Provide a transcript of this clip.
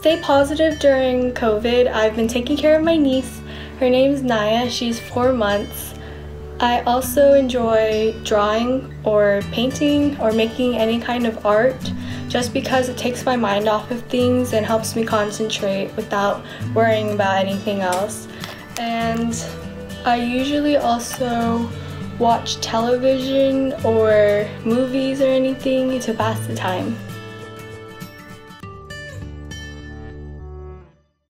stay positive during COVID, I've been taking care of my niece. Her name's Naya. She's 4 months. I also enjoy drawing or painting or making any kind of art just because it takes my mind off of things and helps me concentrate without worrying about anything else. And I usually also watch television or movies or anything to pass the time.